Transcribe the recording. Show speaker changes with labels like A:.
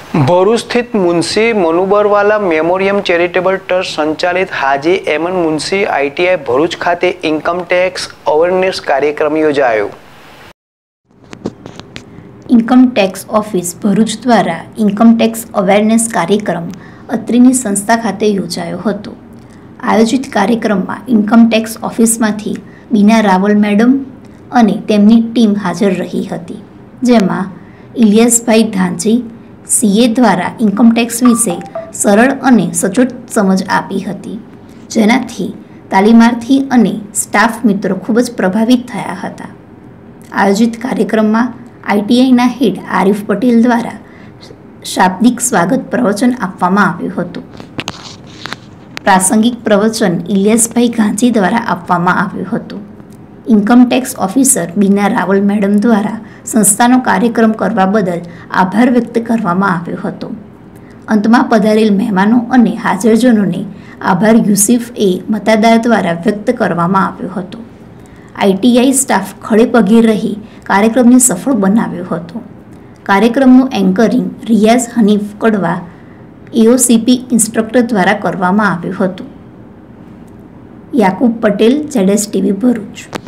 A: ભરૂચ સ્થિત Munshi Manubarwala memorial charitable trust સંચાલિત Haji એમન Munshi ITI Bharuch ખાતે ઇન્કમ ટેક્સ અવેરનેસ કાર્યક્રમ યોજાયો।
B: ઇન્કમ ટેક્સ ઓફિસ ભરૂચ દ્વારા ઇન્કમ ટેક્સ અવેરનેસ કાર્યક્રમ અત્રીની સંસ્થા ખાતે યોજાયો હતો। આયોજિત કાર્યક્રમમાં ઇન્કમ ટેક્સ ઓફિસમાંથી બીના રાવલ મેડમ અને તેમની ટીમ હાજર રહી હતી, જેમાં ઇલિયાસભાઈ ધાંચી સીએ દ્વારા ઇન્કમ ટેક્સ વિશે સરળ અને સચોટ સમજ આપી હતી, જેનાથી તાલીમાર્થી અને સ્ટાફ મિત્રો ખૂબ જ પ્રભાવિત થયા હતા। આયોજિત કાર્યક્રમમાં આઈટીઆઈના હેડ આરિફ પટેલ દ્વારા શાબ્દિક સ્વાગત પ્રવચન આપવામાં આવ્યું હતું। પ્રાસંગિક પ્રવચન ઇલિયાસભાઈ ઘાંચી દ્વારા આપવામાં આવ્યું હતું। Income tax officer Bina Raval madam દ્વારા સંસ્થાનો કાર્યક્રમ કરવા બદલ આભાર વ્યક્ત કરવામાં આવ્યો હતો। અંતમાં પધારેલ મહેમાનો અને હાજરજનોને આભાર યુસુફ એ મતદાર દ્વારા વ્યક્ત કરવામાં આવ્યો હતો। આઈટીઆઈ સ્ટાફ ખડે પગે રહી કાર્યક્રમને સફળ બનાવ્યો હતો। કાર્યક્રમનું એન્કરિંગ રિયાઝ હનીફ કડવા એઓસીપી ઇન્સ્ટ્રક્ટર દ્વારા કરવામાં આવ્યું હતું। યાકુબ પટેલ, ZSTV ભરૂચ।